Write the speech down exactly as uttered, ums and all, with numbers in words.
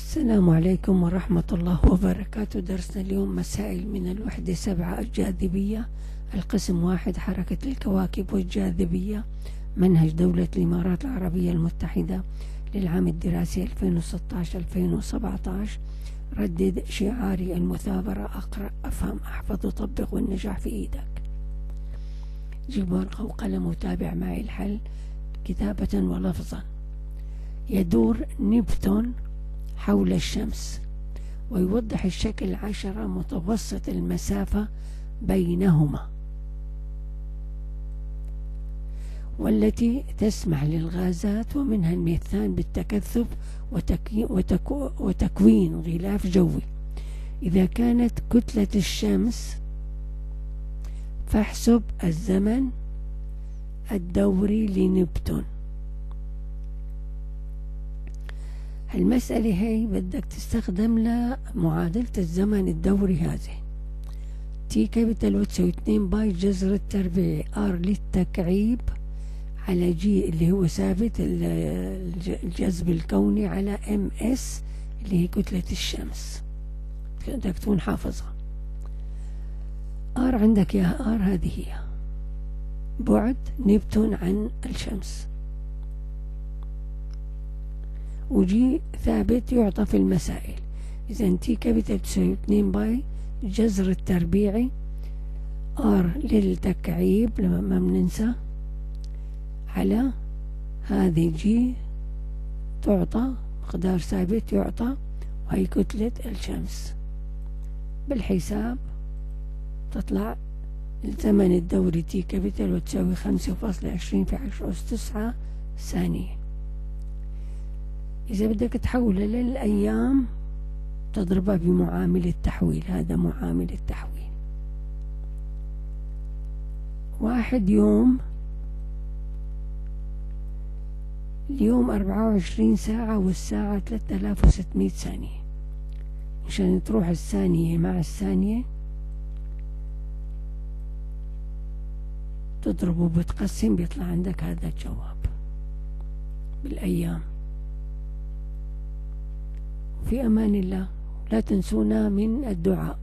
السلام عليكم ورحمة الله وبركاته. درسنا اليوم مسائل من الوحدة سبعة الجاذبية، القسم واحد حركة الكواكب والجاذبية، منهج دولة الإمارات العربية المتحدة للعام الدراسي ألفين وستة عشر ألفين وسبعة عشر. ردد شعاري المثابرة، أقرأ أفهم أحفظ أطبق والنجاح في إيدك. جيب ورقة وقلم وتابع معي الحل كتابة ولفظا. يدور نبتون حول الشمس ويوضح الشكل عشرة متوسط المسافة بينهما، والتي تسمح للغازات ومنها الميثان بالتكثف وتكو وتكوين غلاف جوي. إذا كانت كتلة الشمس فاحسب الزمن الدوري لنبتون. المسألة هي بدك تستخدم لمعادلة الزمن الدوري هذه. تي كابيتال وتساوي اثنين باي جذر التربيعي ار للتكعيب على جي اللي هو ثابت الجذب الكوني على ام اس اللي هي كتلة الشمس، بدك تكون حافظها. ار عندك يا ار هذه هي بعد نبتون عن الشمس، وجي ثابت يعطى في المسائل. إذا تي كابيتال تساوي اثنين باي جذر التربيعي ار للتكعيب لما ما بننسى على هذه جي تعطى مقدار ثابت يعطى، وهي كتلة الشمس. بالحساب تطلع الزمن الدوري تي كابيتال وتساوي خمسة فاصلة عشرين في عشرة أس تسعة ثانية. إذا بدك تحولها للأيام تضربها بمعامل التحويل، هذا معامل التحويل. واحد يوم، اليوم أربعة وعشرين ساعة والساعة ثلاثة آلاف وستمائة ثانية. مشان تروح الثانية مع الثانية تضرب وبتقسم بيطلع عندك هذا الجواب بالأيام. في أمان الله، لا تنسونا من الدعاء.